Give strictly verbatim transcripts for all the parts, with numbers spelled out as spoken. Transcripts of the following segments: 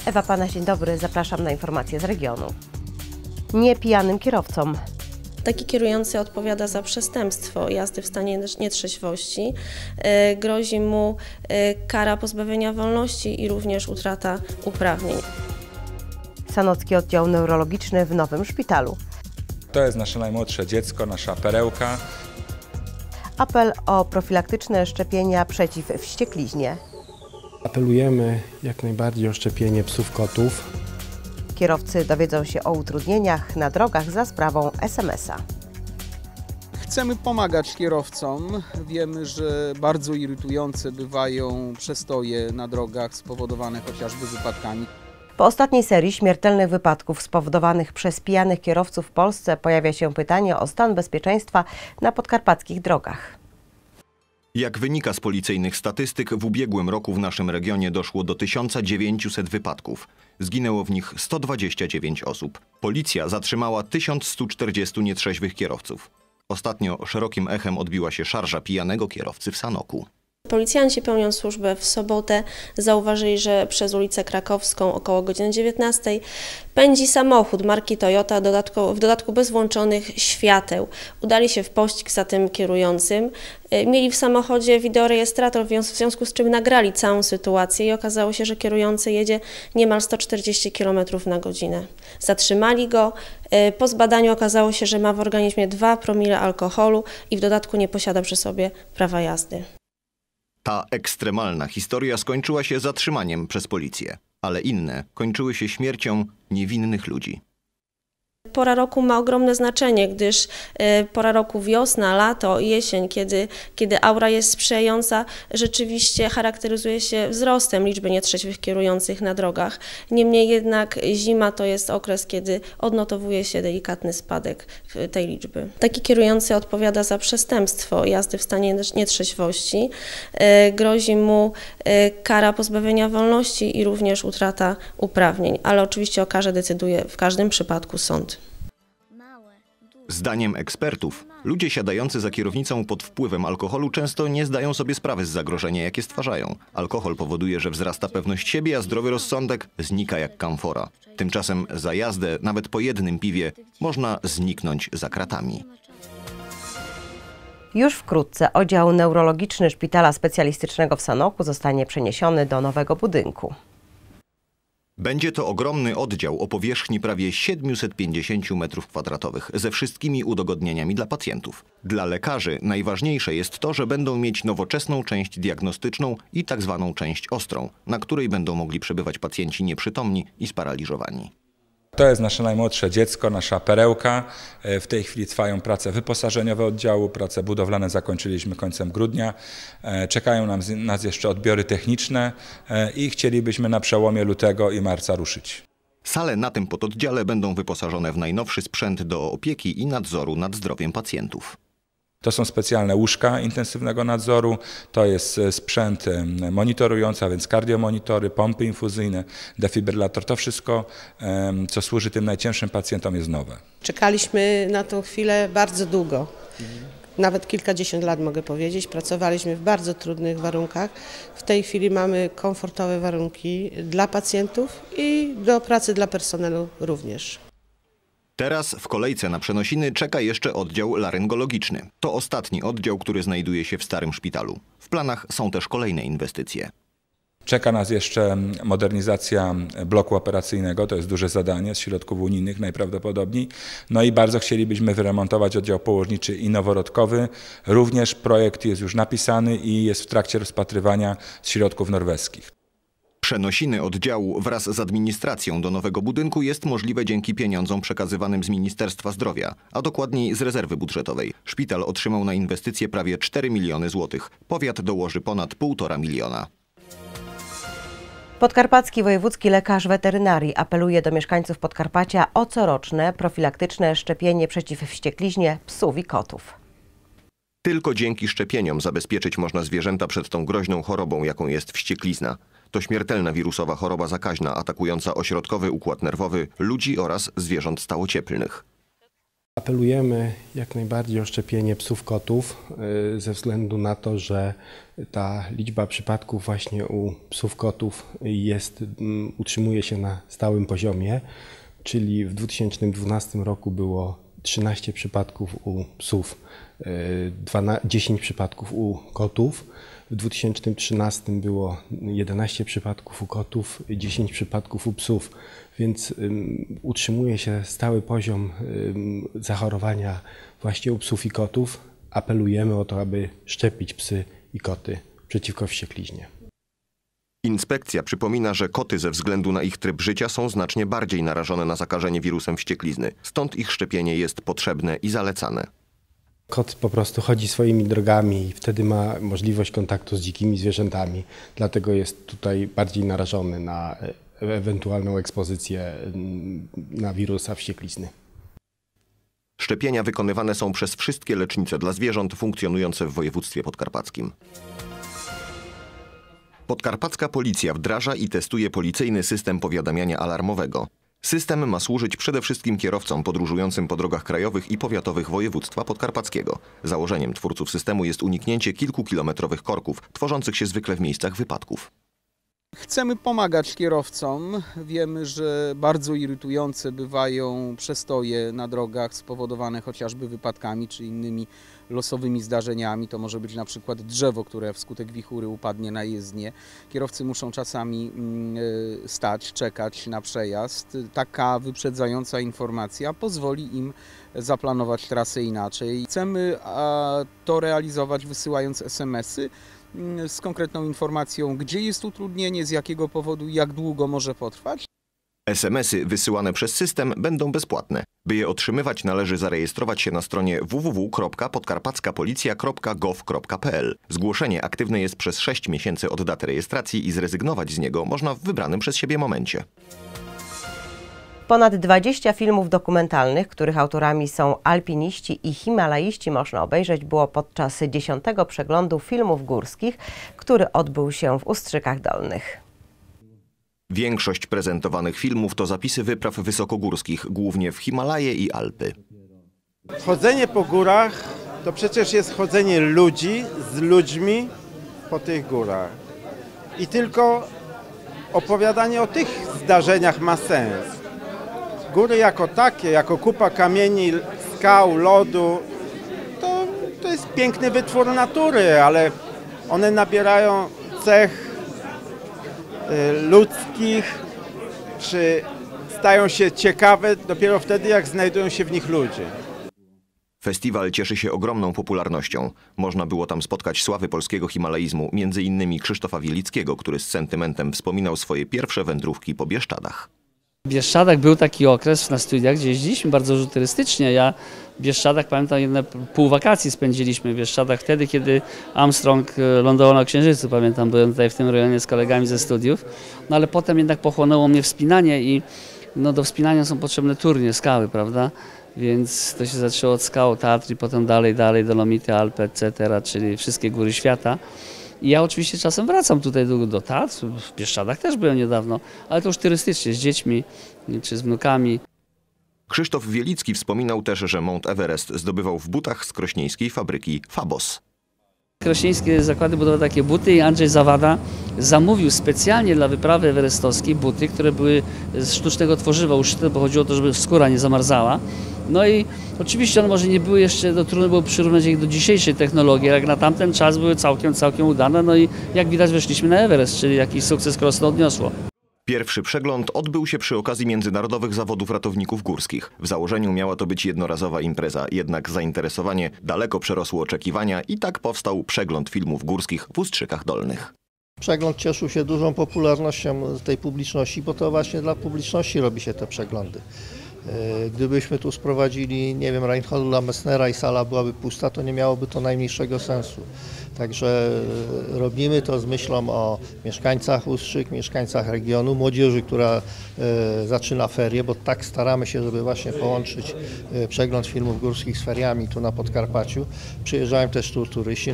Ewa Pana, dzień dobry, zapraszam na informacje z regionu. Nie pijanym kierowcom. Taki kierujący odpowiada za przestępstwo jazdy w stanie nietrzeźwości. Grozi mu kara pozbawienia wolności i również utrata uprawnień. Sanocki oddział neurologiczny w nowym szpitalu. To jest nasze najmłodsze dziecko, nasza perełka. Apel o profilaktyczne szczepienia przeciw wściekliźnie. Apelujemy jak najbardziej o szczepienie psów, kotów. Kierowcy dowiedzą się o utrudnieniach na drogach za sprawą es em es a. Chcemy pomagać kierowcom. Wiemy, że bardzo irytujące bywają przestoje na drogach spowodowane chociażby wypadkami. Po ostatniej serii śmiertelnych wypadków spowodowanych przez pijanych kierowców w Polsce pojawia się pytanie o stan bezpieczeństwa na podkarpackich drogach. Jak wynika z policyjnych statystyk, w ubiegłym roku w naszym regionie doszło do tysiąc dziewięćset wypadków. Zginęło w nich sto dwadzieścia dziewięć osób. Policja zatrzymała tysiąc sto czterdziestu nietrzeźwych kierowców. Ostatnio szerokim echem odbiła się szarża pijanego kierowcy w Sanoku. Policjanci pełniąc służbę w sobotę zauważyli, że przez ulicę Krakowską około godziny dziewiętnastej pędzi samochód marki Toyota, dodatku, w dodatku bez włączonych świateł. Udali się w pościg za tym kierującym. Mieli w samochodzie wideorejestrator, w związku z czym nagrali całą sytuację i okazało się, że kierujący jedzie niemal sto czterdzieści kilometrów na godzinę. Zatrzymali go. Po zbadaniu okazało się, że ma w organizmie dwa promile alkoholu i w dodatku nie posiada przy sobie prawa jazdy. Ta ekstremalna historia skończyła się zatrzymaniem przez policję, ale inne kończyły się śmiercią niewinnych ludzi. Pora roku ma ogromne znaczenie, gdyż y, pora roku wiosna, lato, jesień, kiedy, kiedy aura jest sprzyjająca, rzeczywiście charakteryzuje się wzrostem liczby nietrzeźwych kierujących na drogach. Niemniej jednak zima to jest okres, kiedy odnotowuje się delikatny spadek tej liczby. Taki kierujący odpowiada za przestępstwo jazdy w stanie nietrzeźwości. Y, grozi mu y, kara pozbawienia wolności i również utrata uprawnień, ale oczywiście o karze decyduje w każdym przypadku sąd. Zdaniem ekspertów, ludzie siadający za kierownicą pod wpływem alkoholu często nie zdają sobie sprawy z zagrożenia, jakie stwarzają. Alkohol powoduje, że wzrasta pewność siebie, a zdrowy rozsądek znika jak kamfora. Tymczasem za jazdę, nawet po jednym piwie, można zniknąć za kratami. Już wkrótce oddział neurologiczny Szpitala Specjalistycznego w Sanoku zostanie przeniesiony do nowego budynku. Będzie to ogromny oddział o powierzchni prawie siedmiuset pięćdziesięciu metrów kwadratowych ze wszystkimi udogodnieniami dla pacjentów. Dla lekarzy najważniejsze jest to, że będą mieć nowoczesną część diagnostyczną i tak zwaną część ostrą, na której będą mogli przebywać pacjenci nieprzytomni i sparaliżowani. To jest nasze najmłodsze dziecko, nasza perełka. W tej chwili trwają prace wyposażeniowe oddziału, prace budowlane zakończyliśmy końcem grudnia. Czekają nam, nas jeszcze odbiory techniczne i chcielibyśmy na przełomie lutego i marca ruszyć. Sale na tym pododdziale będą wyposażone w najnowszy sprzęt do opieki i nadzoru nad zdrowiem pacjentów. To są specjalne łóżka intensywnego nadzoru, to jest sprzęt monitorujący, a więc kardiomonitory, pompy infuzyjne, defibrylator. To wszystko, co służy tym najcięższym pacjentom, jest nowe. Czekaliśmy na tą chwilę bardzo długo, nawet kilkadziesiąt lat mogę powiedzieć. Pracowaliśmy w bardzo trudnych warunkach. W tej chwili mamy komfortowe warunki dla pacjentów i do pracy dla personelu również. Teraz w kolejce na przenosiny czeka jeszcze oddział laryngologiczny. To ostatni oddział, który znajduje się w starym szpitalu. W planach są też kolejne inwestycje. Czeka nas jeszcze modernizacja bloku operacyjnego, to jest duże zadanie z środków unijnych najprawdopodobniej. No i bardzo chcielibyśmy wyremontować oddział położniczy i noworodkowy. Również projekt jest już napisany i jest w trakcie rozpatrywania z środków norweskich. Przenosiny oddziału wraz z administracją do nowego budynku jest możliwe dzięki pieniądzom przekazywanym z Ministerstwa Zdrowia, a dokładniej z rezerwy budżetowej. Szpital otrzymał na inwestycje prawie cztery miliony złotych. Powiat dołoży ponad półtora miliona. Podkarpacki wojewódzki lekarz weterynarii apeluje do mieszkańców Podkarpacia o coroczne profilaktyczne szczepienie przeciw wściekliźnie psów i kotów. Tylko dzięki szczepieniom zabezpieczyć można zwierzęta przed tą groźną chorobą, jaką jest wścieklizna. To śmiertelna wirusowa choroba zakaźna atakująca ośrodkowy układ nerwowy ludzi oraz zwierząt stałocieplnych. Apelujemy jak najbardziej o szczepienie psów kotów ze względu na to, że ta liczba przypadków właśnie u psów kotów jest, utrzymuje się na stałym poziomie, czyli w dwa tysiące dwunastym roku było trzynaście przypadków u psów, dziesięć przypadków u kotów. W dwa tysiące trzynastym było jedenaście przypadków u kotów, dziesięć przypadków u psów, więc um, utrzymuje się stały poziom um, zachorowania właśnie u psów i kotów. Apelujemy o to, aby szczepić psy i koty przeciwko wściekliźnie. Inspekcja przypomina, że koty ze względu na ich tryb życia są znacznie bardziej narażone na zakażenie wirusem wścieklizny, stąd ich szczepienie jest potrzebne i zalecane. Kot po prostu chodzi swoimi drogami i wtedy ma możliwość kontaktu z dzikimi zwierzętami, dlatego jest tutaj bardziej narażony na ewentualną ekspozycję na wirusa wścieklizny. Szczepienia wykonywane są przez wszystkie lecznice dla zwierząt funkcjonujące w województwie podkarpackim. Podkarpacka Policja wdraża i testuje policyjny system powiadamiania alarmowego. System ma służyć przede wszystkim kierowcom podróżującym po drogach krajowych i powiatowych województwa podkarpackiego. Założeniem twórców systemu jest uniknięcie kilkukilometrowych korków, tworzących się zwykle w miejscach wypadków. Chcemy pomagać kierowcom. Wiemy, że bardzo irytujące bywają przestoje na drogach spowodowane chociażby wypadkami czy innymi losowymi zdarzeniami. To może być na przykład drzewo, które wskutek wichury upadnie na jezdnię. Kierowcy muszą czasami stać, czekać na przejazd. Taka wyprzedzająca informacja pozwoli im zaplanować trasę inaczej. Chcemy to realizować wysyłając es em esy z konkretną informacją, gdzie jest utrudnienie, z jakiego powodu i jak długo może potrwać. es em esy wysyłane przez system będą bezpłatne. By je otrzymywać, należy zarejestrować się na stronie w w w kropka podkarpackapolicja kropka gov kropka p l. Zgłoszenie aktywne jest przez sześć miesięcy od daty rejestracji i zrezygnować z niego można w wybranym przez siebie momencie. Ponad dwadzieścia filmów dokumentalnych, których autorami są alpiniści i himalaiści, można obejrzeć było podczas dziesiątego przeglądu filmów górskich, który odbył się w Ustrzykach Dolnych. Większość prezentowanych filmów to zapisy wypraw wysokogórskich, głównie w Himalaje i Alpy. Chodzenie po górach to przecież jest chodzenie ludzi z ludźmi po tych górach. I tylko opowiadanie o tych zdarzeniach ma sens. Góry jako takie, jako kupa kamieni, skał, lodu, to, to jest piękny wytwór natury, ale one nabierają cech y, ludzkich, czy stają się ciekawe dopiero wtedy, jak znajdują się w nich ludzie. Festiwal cieszy się ogromną popularnością. Można było tam spotkać sławy polskiego himalaizmu, między innymi Krzysztofa Wielickiego, który z sentymentem wspominał swoje pierwsze wędrówki po Bieszczadach. W Bieszczadach był taki okres na studiach, gdzie jeździliśmy bardzo dużo turystycznie. Ja w Bieszczadach, pamiętam, jedne pół wakacji spędziliśmy w Bieszczadach wtedy, kiedy Armstrong lądował na Księżycu. Pamiętam, byłem tutaj w tym rejonie z kolegami ze studiów. No ale potem jednak pochłonęło mnie wspinanie i no, do wspinania są potrzebne turnie, skały, prawda? Więc to się zaczęło od skał Tatry, potem dalej, dalej, Dolomity, Alpy, et cetera, czyli wszystkie góry świata. I ja oczywiście czasem wracam tutaj do, do Tatr, w Bieszczadach też byłem niedawno, ale to już turystycznie, z dziećmi czy z wnukami. Krzysztof Wielicki wspominał też, że Mount Everest zdobywał w butach z krośnieńskiej fabryki Fabos. Krośnieńskie zakłady budowały takie buty i Andrzej Zawada zamówił specjalnie dla wyprawy everestowskiej buty, które były z sztucznego tworzywa uszyte, bo chodziło o to, żeby skóra nie zamarzała. No i oczywiście one może nie były jeszcze, no, trudno było przyrównać ich do dzisiejszej technologii, jak na tamten czas były całkiem, całkiem udane. No i jak widać weszliśmy na Everest, czyli jakiś sukces Krosno odniosło. Pierwszy przegląd odbył się przy okazji Międzynarodowych Zawodów Ratowników Górskich. W założeniu miała to być jednorazowa impreza, jednak zainteresowanie daleko przerosło oczekiwania i tak powstał przegląd filmów górskich w Ustrzykach Dolnych. Przegląd cieszył się dużą popularnością tej publiczności, bo to właśnie dla publiczności robi się te przeglądy. Gdybyśmy tu sprowadzili, nie wiem, Reinholda Messnera i sala byłaby pusta, to nie miałoby to najmniejszego sensu. Także robimy to z myślą o mieszkańcach Ustrzyk, mieszkańcach regionu, młodzieży, która e, zaczyna ferie, bo tak staramy się, żeby właśnie połączyć e, przegląd filmów górskich z feriami tu na Podkarpaciu. Przyjeżdżają też tu turyści.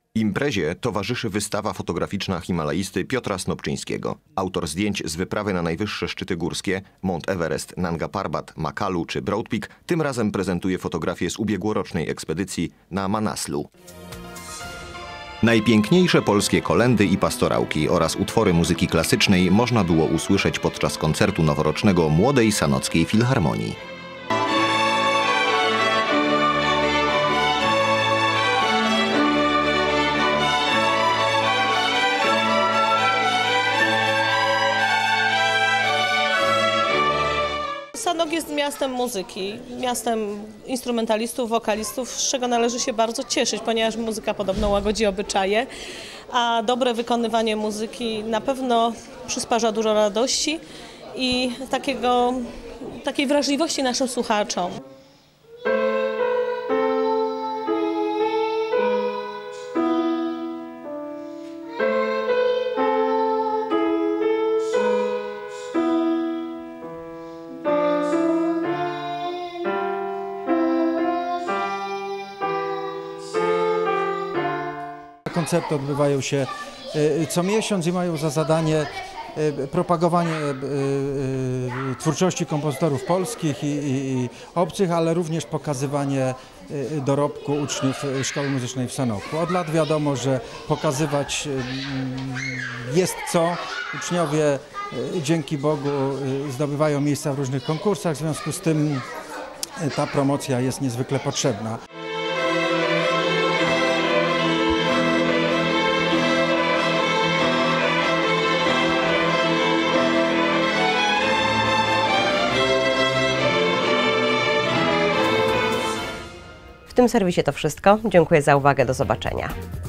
Imprezie towarzyszy wystawa fotograficzna himalaisty Piotra Snopczyńskiego. Autor zdjęć z wyprawy na najwyższe szczyty górskie Mount Everest, Nanga Parbat, Makalu czy Broad Peak tym razem prezentuje fotografie z ubiegłorocznej ekspedycji na Manaslu. Najpiękniejsze polskie kolędy i pastorałki oraz utwory muzyki klasycznej można było usłyszeć podczas koncertu noworocznego Młodej Sanockiej Filharmonii. Sanok jest miastem muzyki, miastem instrumentalistów, wokalistów, z czego należy się bardzo cieszyć, ponieważ muzyka podobno łagodzi obyczaje, a dobre wykonywanie muzyki na pewno przysparza dużo radości i takiego, takiej wrażliwości naszym słuchaczom. Koncerty odbywają się co miesiąc i mają za zadanie propagowanie twórczości kompozytorów polskich i, i, i obcych, ale również pokazywanie dorobku uczniów Szkoły Muzycznej w Sanoku. Od lat wiadomo, że pokazywać jest co. Uczniowie dzięki Bogu zdobywają miejsca w różnych konkursach, w związku z tym ta promocja jest niezwykle potrzebna. W tym serwisie to wszystko. Dziękuję za uwagę. Do zobaczenia.